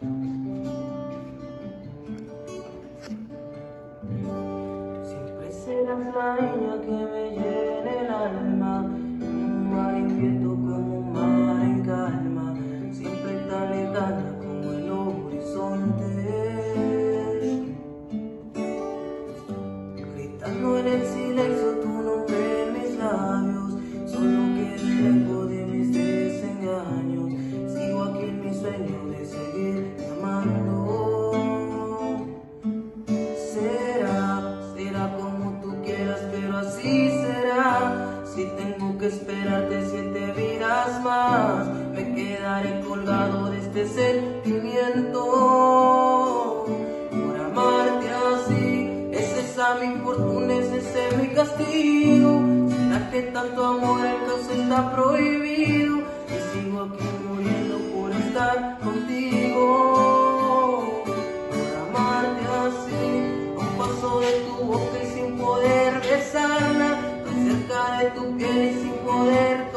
Siempre serás la niña que me llene el alma, un mar inquieto como un mar en calma, siempre tan lejana como el horizonte, gritando en el silencio tu nombre en mis labios, solo queda el eco de mis desengaños, sigo aquí en mi sueño de seguir amando. Será como tú quieras, pero así será. Si tengo que esperarte 7 vidas más, me quedaré colgado de este sentimiento. Por amarte así, es esa mi fortuna, es ese mi castigo. ¿Será que tanto amor el caso está prohibido? Y sigo aquí muriendo por estar contigo. Por amarte así, paso de tu boca y sin poder besarla, tan cerca de tu piel y sin poder